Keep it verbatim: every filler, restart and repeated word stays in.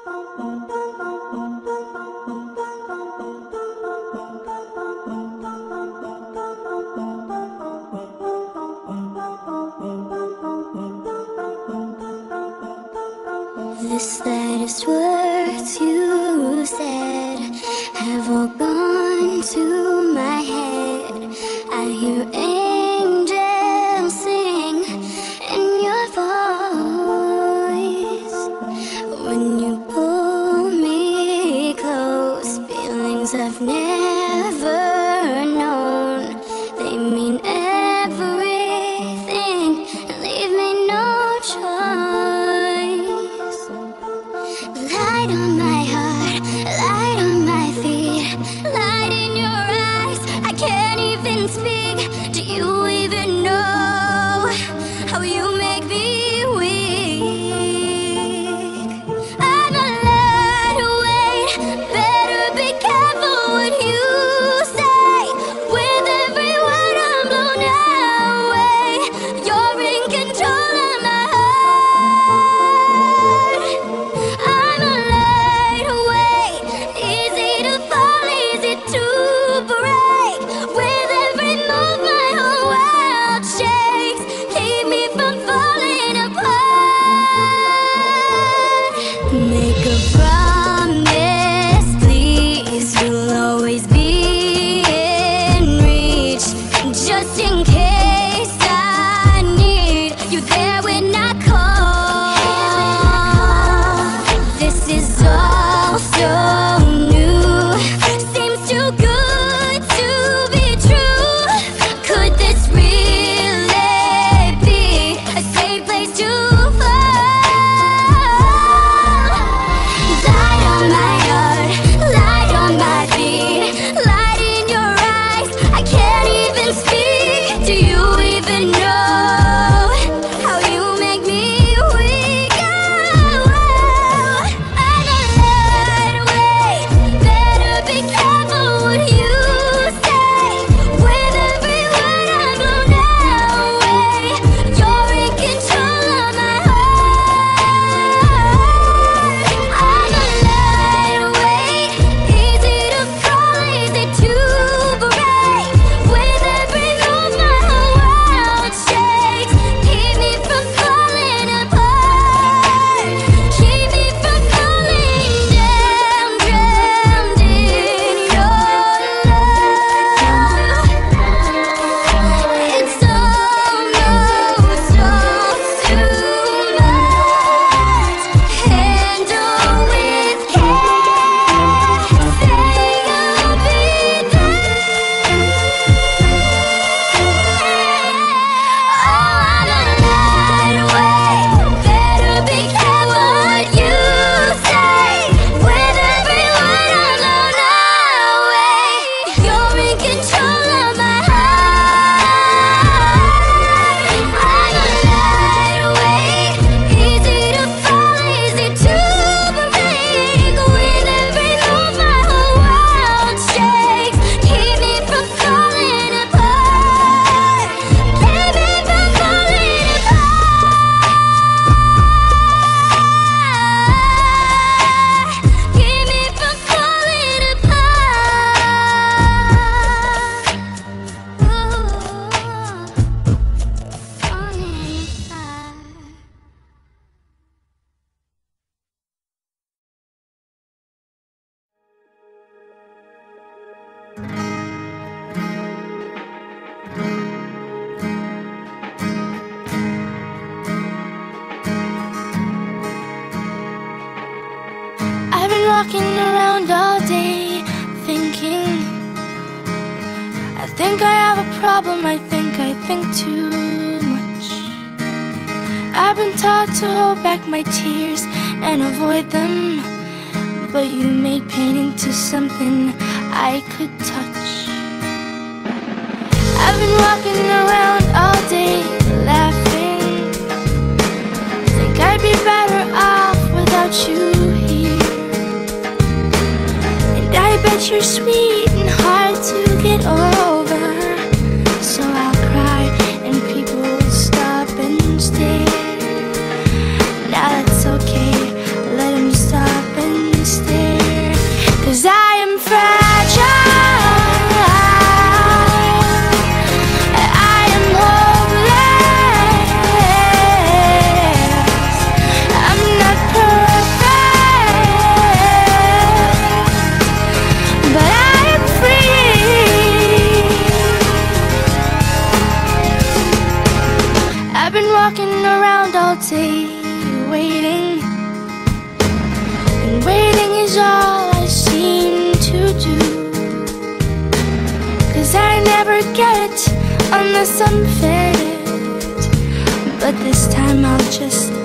The slightest words you said have all gone to my head. I hear angels sing in your voice. When you pull me close, feelings I've never known, they mean everything and leave me no choice. Light on my heart, light on my feet, light in your eyes, I can't even speak. Do you even know how you make me weak? I'm a lightweight, better be careful what you say. With every word I'm blown away, you're in control of my heart. I'm a lightweight, easy to fall, easy to break. With every move my whole world shakes, keep me from falling apart. Make a promise, please, you'll always be in reach. Just in case I need you there when I call. This is all so new, seems too good to be true. Could this really be a safe place to fall? Light on my heart, light on my feet, light in your eyes, I can't even speak. Do you even know how you make me weak? Oh, I'm a lightweight, better be careful what you say. With every word I'm blown away, you're in control of my heart. I'm a lightweight, easy to fall, easy to break. With every move my whole world shakes, keep me from falling apart. Keep me from falling down, drowned in your love. It's almost all too much. Handle with care, say you'll be there. Oh, I'm a lightweight, better be careful what you say. With every word I'm blown away, you're in control of my heart. I'm a lightweight, easy to fall, easy to break. With every move my whole world shakes, keep me from falling apart. Keep me from falling apart. Keep me from falling apart. Ooh, falling apart. I've been walking around all day thinking, I think I have a problem, I think I think too much. I've been taught to hold back my tears and avoid them, but you made pain into something I could touch. I've been walking around all day laughing, think I'd be better off without you here. And I bet you're sweet and hard to get over, so I'll cry and people stop and stare. Now that's okay, let 'em stop say waiting, and waiting is all I seem to do. 'Cause I never get unless I'm fed, but this time I'll just